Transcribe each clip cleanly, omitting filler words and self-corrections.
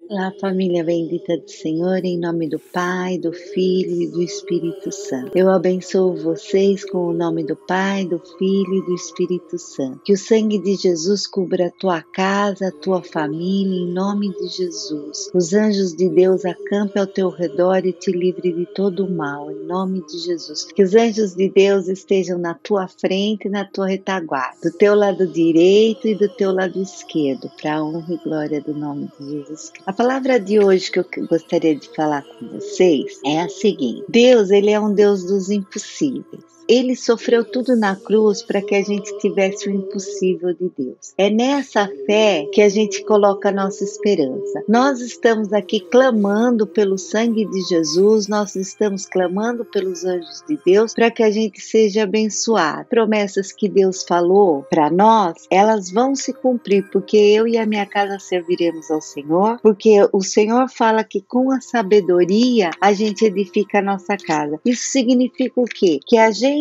Olá, família bendita do Senhor, em nome do Pai, do Filho e do Espírito Santo. Eu abençoo vocês com o nome do Pai, do Filho e do Espírito Santo. Que o sangue de Jesus cubra a tua casa, a tua família, em nome de Jesus. Os anjos de Deus acampem ao teu redor e te livre de todo o mal, em nome de Jesus. Que os anjos de Deus estejam na tua frente e na tua retaguarda, do teu lado direito e do teu lado esquerdo, para a honra e glória do nome de Jesus Cristo. A palavra de hoje que eu gostaria de falar com vocês é a seguinte: Deus, ele é um Deus dos impossíveis. Ele sofreu tudo na cruz para que a gente tivesse o impossível de Deus. É nessa fé que a gente coloca a nossa esperança. Nós estamos aqui clamando pelo sangue de Jesus, nós estamos clamando pelos anjos de Deus para que a gente seja abençoado. Promessas que Deus falou para nós, elas vão se cumprir, porque eu e a minha casa serviremos ao Senhor, porque o Senhor fala que com a sabedoria a gente edifica a nossa casa. Isso significa o quê? Que a gente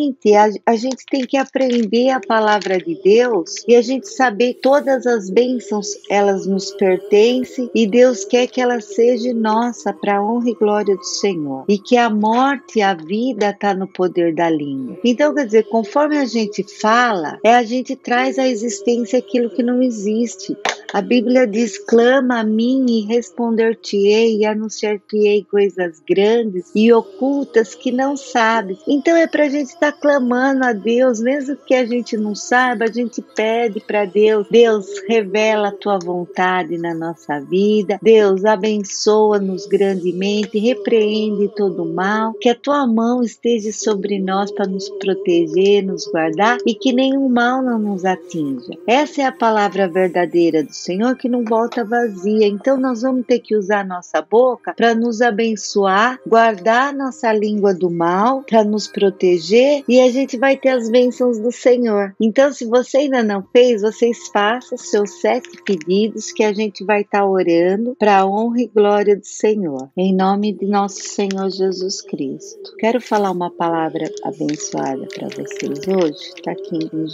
tem que aprender a palavra de Deus e a gente saber todas as bênçãos, elas nos pertencem e Deus quer que ela seja nossa para a honra e glória do Senhor. E que a morte e a vida está no poder da língua. Então, quer dizer, conforme a gente fala, a gente traz à existência aquilo que não existe. A Bíblia diz: clama a mim e responder-te-ei e anunciar-te-ei coisas grandes e ocultas que não sabes. Então é para a gente estar clamando a Deus, mesmo que a gente não saiba, a gente pede para Deus. Deus, revela a tua vontade na nossa vida. Deus, abençoa-nos grandemente, repreende todo o mal, que a tua mão esteja sobre nós para nos proteger, nos guardar e que nenhum mal não nos atinja. Essa é a palavra verdadeira do Senhor, que não volta vazia. Então nós vamos ter que usar nossa boca para nos abençoar, guardar nossa língua do mal, para nos proteger, e a gente vai ter as bênçãos do Senhor. Então, se você ainda não fez, vocês façam seus 7 pedidos que a gente vai estar orando para a honra e glória do Senhor. Em nome de nosso Senhor Jesus Cristo. Quero falar uma palavra abençoada para vocês hoje. Está aqui em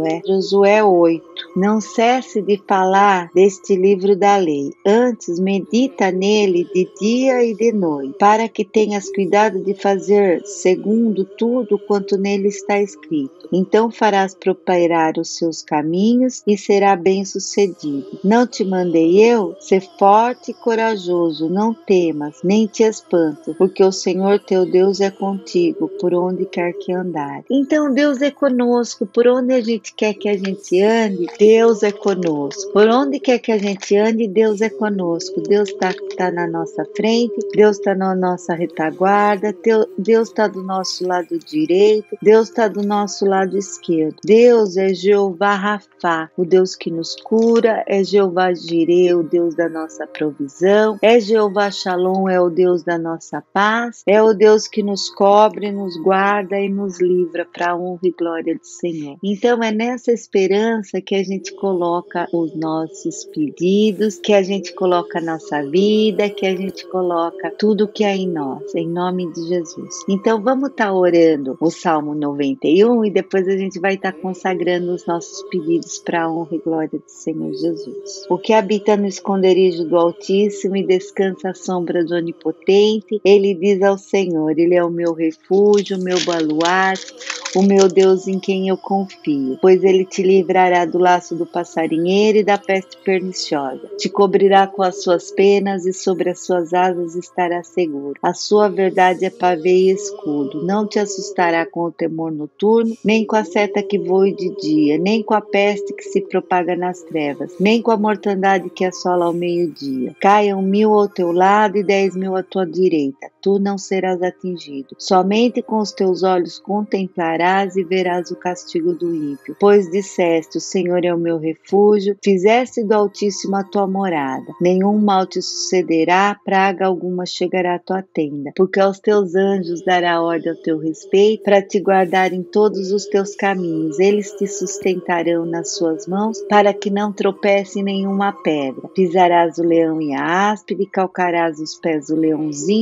Josué 8. Não cesse de falar deste livro da lei. Antes, medita nele de dia e de noite, para que tenhas cuidado de fazer segundo tudo quanto nele está escrito. Então farás prosperar os seus caminhos e será bem-sucedido. Não te mandei eu? Ser forte e corajoso, não temas, nem te espantes, porque o Senhor teu Deus é contigo, por onde quer que andar. Então Deus é conosco, por onde a gente quer que a gente ande, Deus é conosco. Por onde quer que a gente ande, Deus é conosco. Deus está na nossa frente, Deus está na nossa retaguarda, Deus está do nosso lado direito, Deus está do nosso lado esquerdo. Deus é Jeová Rafá, o Deus que nos cura, é Jeová Jireh, o Deus da nossa provisão, é Jeová Shalom, é o Deus da nossa paz, é o Deus que nos cobre, nos guarda e nos livra para a honra e glória do Senhor. Então é nessa esperança que a gente coloca os nossos pedidos, que a gente coloca a nossa vida, que a gente coloca tudo que é em nós, em nome de Jesus. Então vamos estar orando o Salmo 91 e depois a gente vai estar consagrando os nossos pedidos para a honra e glória do Senhor Jesus. O que habita no esconderijo do Altíssimo e descansa à sombra do Onipotente, ele diz ao Senhor: Ele é o meu refúgio, o meu baluarte, o meu Deus em quem eu confio, pois ele te livrará do laço do passarinheiro e da peste perniciosa. Te cobrirá com as suas penas e sobre as suas asas estará seguro. A sua verdade é pavê e escudo. Não te assustará com o temor noturno, nem com a seta que voe de dia, nem com a peste que se propaga nas trevas, nem com a mortandade que assola ao meio-dia. Caiam 1000 ao teu lado e 10.000 à tua direita. Tu não serás atingido. Somente com os teus olhos contemplarás e verás o castigo do ímpio. Pois disseste: o Senhor é o meu refúgio, fizeste do Altíssimo a tua morada. Nenhum mal te sucederá, praga alguma chegará à tua tenda, porque aos teus anjos dará ordem ao teu respeito, para te guardar em todos os teus caminhos. Eles te sustentarão nas suas mãos, para que não tropece em nenhuma pedra. Pisarás o leão e a áspide, calcarás os pés do leãozinho e a serpente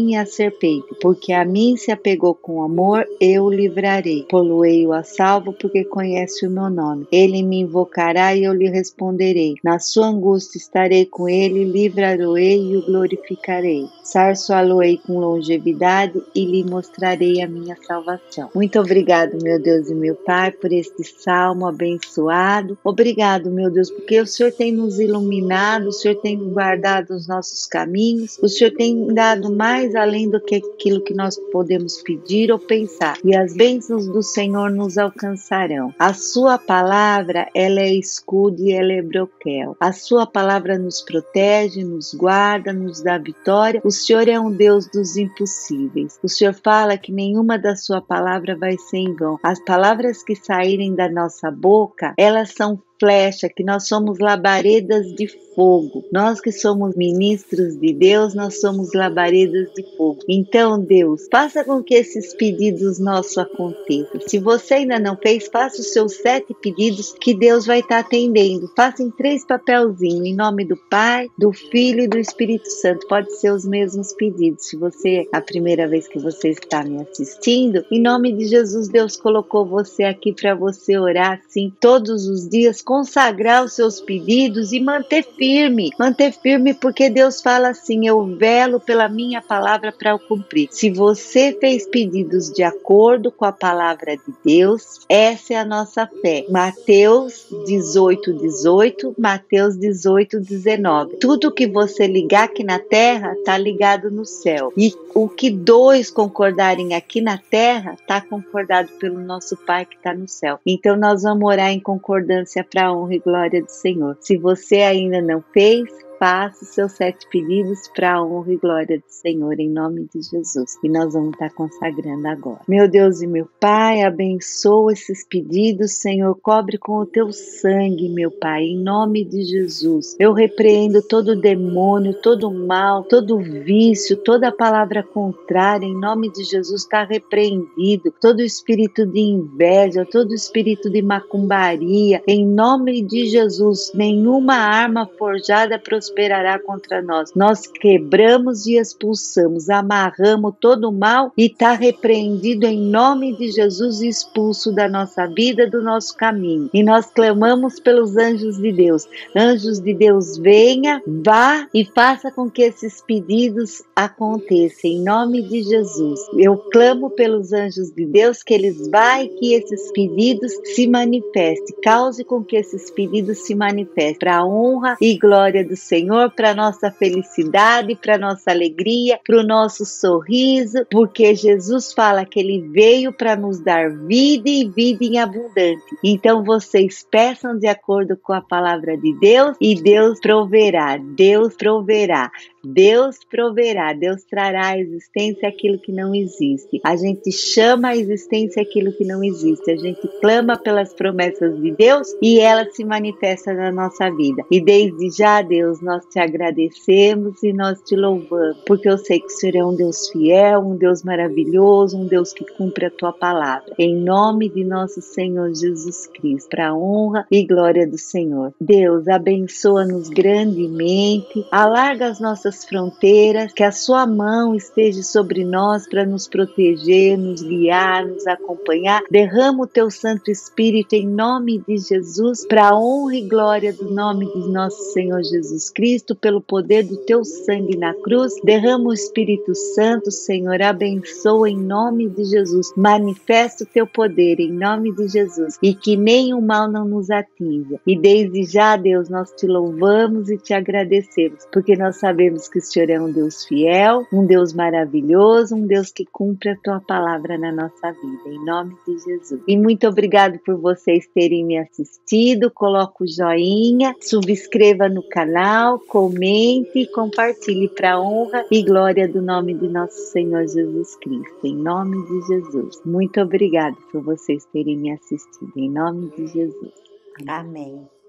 serpente, porque a mim se apegou com amor, eu o livrarei. Poluei-o a salvo, porque conhece o meu nome. Ele me invocará e eu lhe responderei. Na sua angústia estarei com ele, livrarei e o glorificarei. Sarçoá-lo-ei com longevidade e lhe mostrarei a minha salvação. Muito obrigado, meu Deus e meu Pai, por este salmo abençoado. Obrigado, meu Deus, porque o Senhor tem nos iluminado, o Senhor tem guardado os nossos caminhos, o Senhor tem dado mais além do que aquilo que nós podemos pedir ou pensar. E as bênçãos do Senhor nos alcançarão. A sua palavra, ela é escudo e ela é broquel. A sua palavra nos protege, nos guarda, nos dá vitória. O Senhor é um Deus dos impossíveis. O Senhor fala que nenhuma da sua palavra vai ser em vão. As palavras que saírem da nossa boca, elas são flecha, que nós somos labaredas de fogo. Nós que somos ministros de Deus, nós somos labaredas de fogo. Então, Deus, faça com que esses pedidos nossos aconteçam. Se você ainda não fez, faça os seus 7 pedidos que Deus vai estar atendendo. Faça em 3 papelzinhos, em nome do Pai, do Filho e do Espírito Santo. Pode ser os mesmos pedidos. Se você, a primeira vez que você está me assistindo, em nome de Jesus, Deus colocou você aqui para você orar assim todos os dias, consagrar os seus pedidos e manter firme porque Deus fala assim, eu velo pela minha palavra para o cumprir. Se você fez pedidos de acordo com a palavra de Deus, essa é a nossa fé. Mateus 18:18, Mateus 18:19. Tudo que você ligar aqui na terra está ligado no céu. E o que 2 concordarem aqui na terra está concordado pelo nosso Pai que está no céu. Então nós vamos orar em concordância para a honra e glória do Senhor. Se você ainda não fez, faça os seus 7 pedidos para a honra e glória do Senhor, em nome de Jesus. E nós vamos estar consagrando agora. Meu Deus e meu Pai, abençoa esses pedidos, Senhor, cobre com o teu sangue, meu Pai, em nome de Jesus. Eu repreendo todo demônio, todo mal, todo vício, toda palavra contrária, em nome de Jesus, está repreendido. Todo espírito de inveja, todo espírito de macumbaria, em nome de Jesus, nenhuma arma forjada prosperará contra nós. Nós quebramos e expulsamos, amarramos todo o mal e está repreendido em nome de Jesus e expulso da nossa vida, do nosso caminho. E nós clamamos pelos anjos de Deus. Anjos de Deus, venha, vá e faça com que esses pedidos aconteçam em nome de Jesus. Eu clamo pelos anjos de Deus que eles vá e que esses pedidos se manifestem. Cause com que esses pedidos se manifestem para a honra e glória do Senhor, para nossa felicidade, para nossa alegria, para o nosso sorriso, porque Jesus fala que Ele veio para nos dar vida e vida em abundante. Então vocês peçam de acordo com a palavra de Deus e Deus proverá, Deus proverá. Deus proverá, Deus trará à existência aquilo que não existe. A gente chama à existência aquilo que não existe. A gente clama pelas promessas de Deus e ela se manifesta na nossa vida. E desde já, Deus, nós te agradecemos e nós te louvamos, porque eu sei que o Senhor é um Deus fiel, um Deus maravilhoso, um Deus que cumpre a tua palavra. Em nome de nosso Senhor Jesus Cristo, para a honra e glória do Senhor. Deus, abençoa-nos grandemente, alarga as nossas fronteiras, que a sua mão esteja sobre nós para nos proteger, nos guiar, nos acompanhar. Derrama o teu Santo Espírito em nome de Jesus, para a honra e glória do nome de nosso Senhor Jesus Cristo, pelo poder do teu sangue na cruz. Derrama o Espírito Santo, Senhor, abençoa em nome de Jesus. Manifesta o teu poder em nome de Jesus e que nenhum mal não nos atinja. E desde já, Deus, nós te louvamos e te agradecemos, porque nós sabemos que o Senhor é um Deus fiel, um Deus maravilhoso, um Deus que cumpre a tua palavra na nossa vida, em nome de Jesus. E muito obrigado por vocês terem me assistido. Coloca o joinha, subscreva no canal, comente e compartilhe para a honra e glória do nome de nosso Senhor Jesus Cristo, em nome de Jesus. Muito obrigado por vocês terem me assistido, em nome de Jesus. Amém.